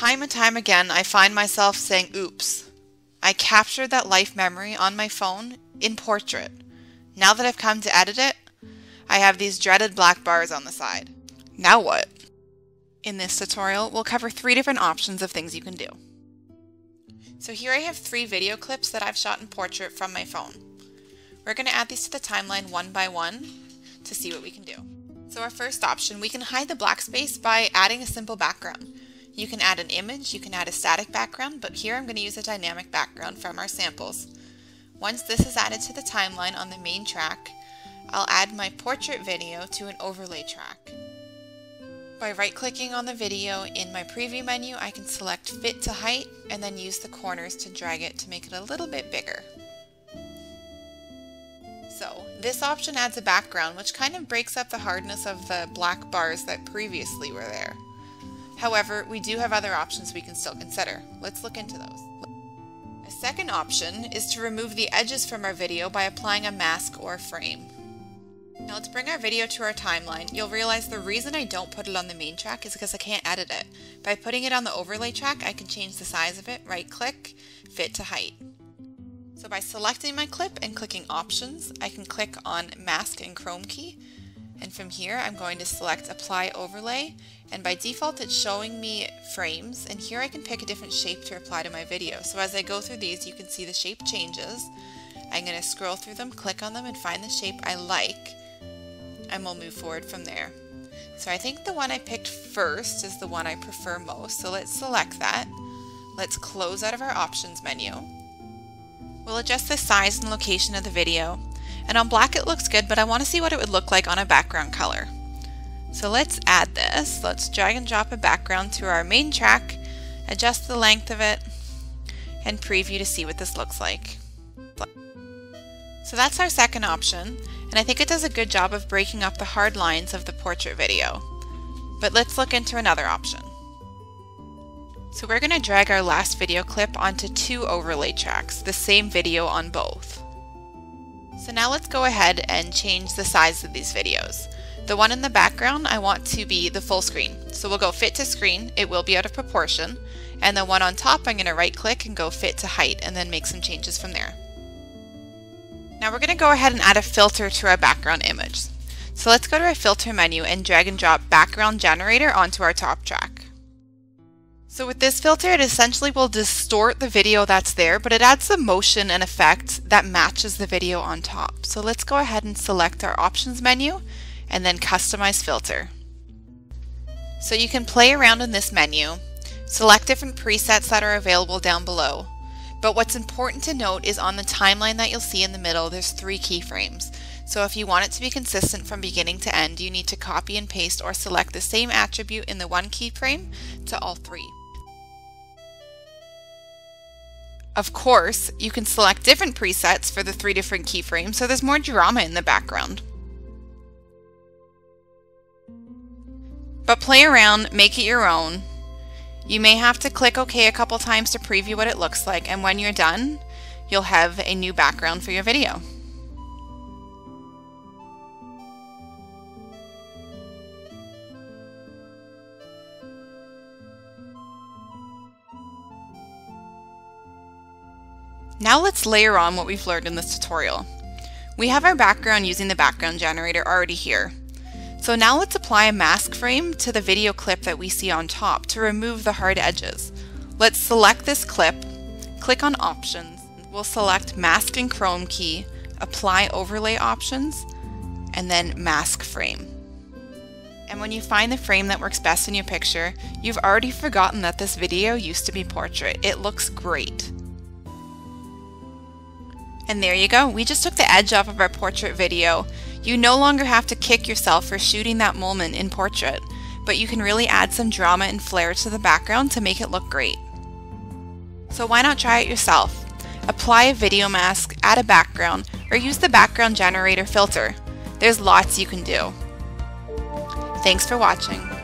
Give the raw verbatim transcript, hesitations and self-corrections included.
Time and time again, I find myself saying, oops, I captured that life memory on my phone in portrait. Now that I've come to edit it, I have these dreaded black bars on the side. Now what? In this tutorial, we'll cover three different options of things you can do. So here I have three video clips that I've shot in portrait from my phone. We're going to add these to the timeline one by one to see what we can do. So our first option, we can hide the black space by adding a simple background. You can add an image, you can add a static background, but here I'm going to use a dynamic background from our samples. Once this is added to the timeline on the main track, I'll add my portrait video to an overlay track. By right-clicking on the video in my preview menu, I can select Fit to Height and then use the corners to drag it to make it a little bit bigger. So this option adds a background which kind of breaks up the hardness of the black bars that previously were there. However, we do have other options we can still consider. Let's look into those. A second option is to remove the edges from our video by applying a mask or frame. Now let's bring our video to our timeline. You'll realize the reason I don't put it on the main track is because I can't edit it. By putting it on the overlay track, I can change the size of it, right click, Fit to Height. So by selecting my clip and clicking Options, I can click on Mask and Chrome key. And from here, I'm going to select Apply Overlay. And by default, it's showing me frames. And here I can pick a different shape to apply to my video. So as I go through these, you can see the shape changes. I'm going to scroll through them, click on them, and find the shape I like. And we'll move forward from there. So I think the one I picked first is the one I prefer most. So let's select that. Let's close out of our Options menu. We'll adjust the size and location of the video. And on black it looks good, but I want to see what it would look like on a background color. So let's add this. Let's drag and drop a background to our main track, adjust the length of it, and preview to see what this looks like. So that's our second option, and I think it does a good job of breaking up the hard lines of the portrait video. But let's look into another option. So we're going to drag our last video clip onto two overlay tracks, the same video on both. So now let's go ahead and change the size of these videos. The one in the background I want to be the full screen. So we'll go Fit to Screen, it will be out of proportion. And the one on top I'm going to right click and go Fit to Height and then make some changes from there. Now we're going to go ahead and add a filter to our background image. So let's go to our filter menu and drag and drop Background Generator onto our top track. So with this filter, it essentially will distort the video that's there, but it adds the motion and effect that matches the video on top. So let's go ahead and select our Options menu and then Customize Filter. So you can play around in this menu, select different presets that are available down below. But what's important to note is on the timeline that you'll see in the middle, there's three keyframes. So if you want it to be consistent from beginning to end, you need to copy and paste or select the same attribute in the one keyframe to all three. Of course, you can select different presets for the three different keyframes, so there's more drama in the background. But play around, make it your own. You may have to click OK a couple times to preview what it looks like, and when you're done, you'll have a new background for your video. Now let's layer on what we've learned in this tutorial. We have our background using the background generator already here. So now let's apply a mask frame to the video clip that we see on top to remove the hard edges. Let's select this clip, click on Options, we'll select Mask and Chrome key, apply Overlay Options, and then Mask Frame. And when you find the frame that works best in your picture, you've already forgotten that this video used to be portrait. It looks great. And there you go, we just took the edge off of our portrait video. You no longer have to kick yourself for shooting that moment in portrait, but you can really add some drama and flair to the background to make it look great. So why not try it yourself? Apply a video mask, add a background, or use the background generator filter. There's lots you can do. Thanks for watching.